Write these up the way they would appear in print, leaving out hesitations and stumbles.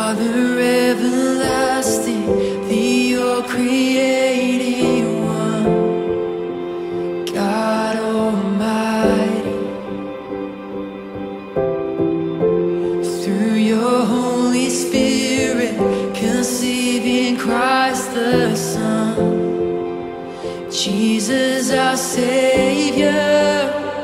Father everlasting, the all-creating one, God Almighty. Through your Holy Spirit, conceiving Christ the Son, Jesus our Savior.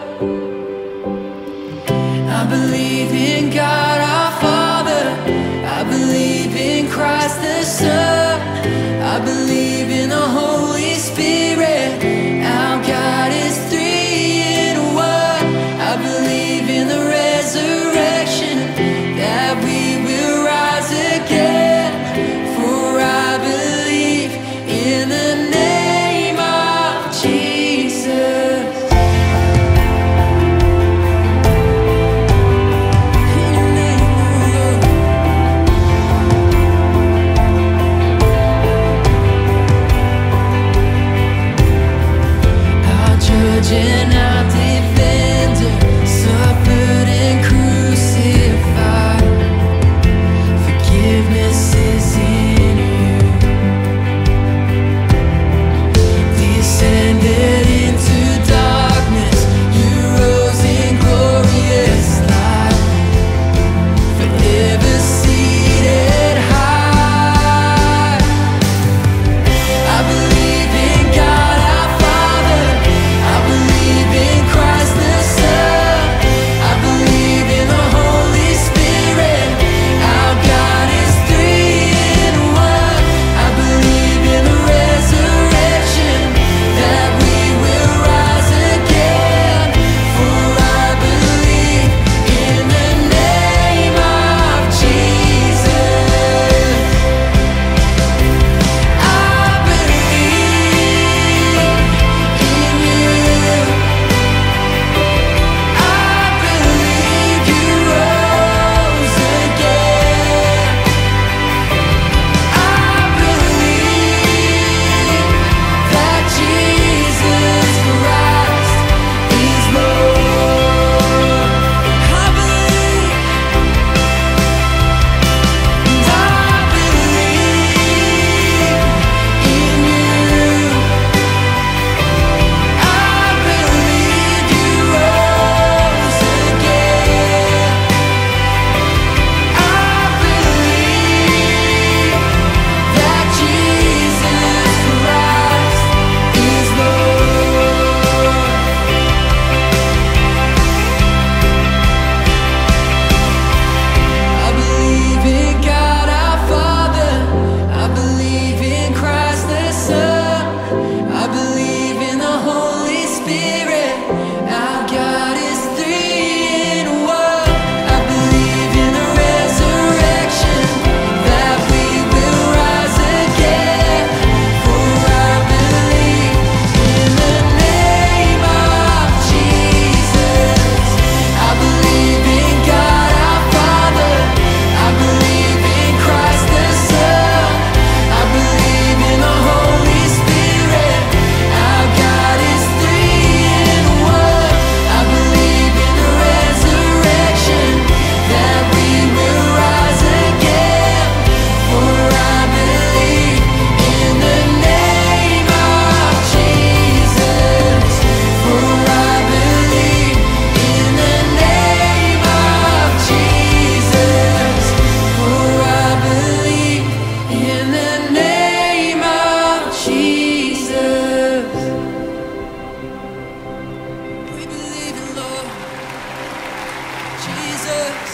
I believe in God our Father, I believe in Christ the Son, I believe in the Holy Spirit, our God is three in one. I believe in the resurrection, that we will rise again, for I believe in the name of Jesus. And our defender suffered and crucified. Forgiveness is in you. Descended into darkness, you rose in glorious light, forever seated high. I believe in God our Father, I believe in Christ the Son, I believe in the Holy Spirit, our God is three in one. I believe in the resurrection, that we will rise again, for I believe in the name of Jesus. I believe in you. I believe you rose again. I believe that Jesus Christ is Lord. I believe, and I believe in you. I believe you rose again. I believe that Jesus Christ is Lord. I believe in God our Father, I believe in Christ the Son, I believe in the Holy Spirit, our God is three in one. I believe in the resurrection, that we will rise again, for I believe in the name of Jesus. I believe in God our Father, I believe in Christ the Son, I believe in the Holy Spirit, our God is three in one. I believe in the resurrection, that we will rise again, for I believe in the name of Jesus, for I believe in the name of Jesus, for I believe in the name of Jesus. We believe in Lord Jesus.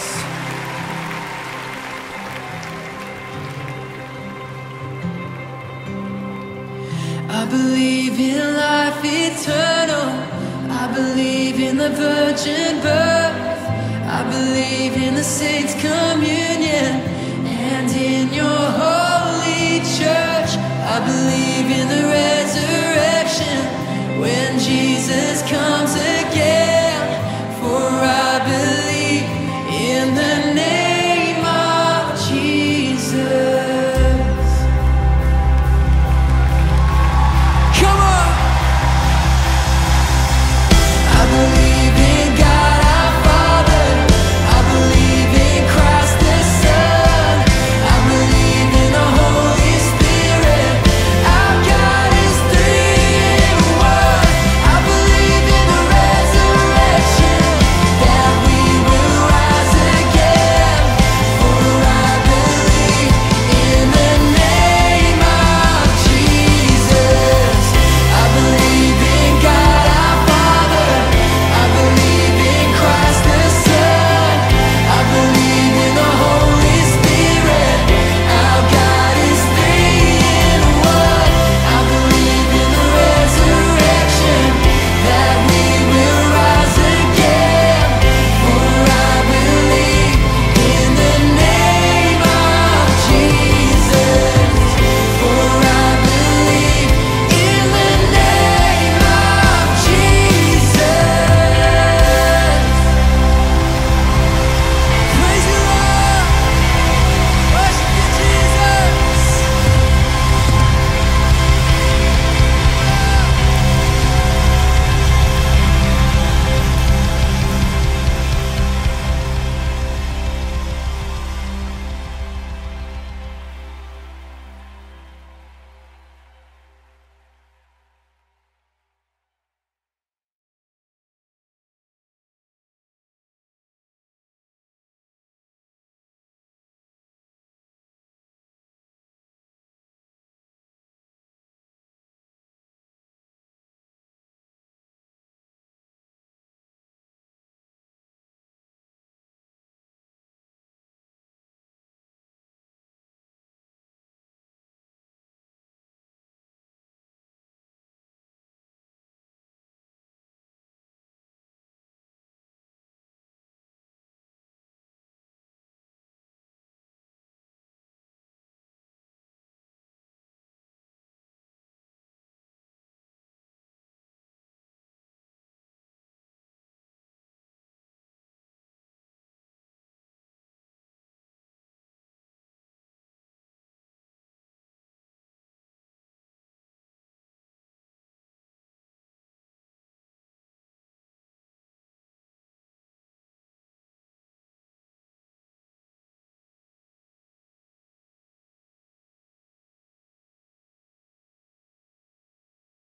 I believe in life eternal, I believe in the virgin birth, I believe in the saints' communion, and in your holy church. I believe in the resurrection, when Jesus comes again.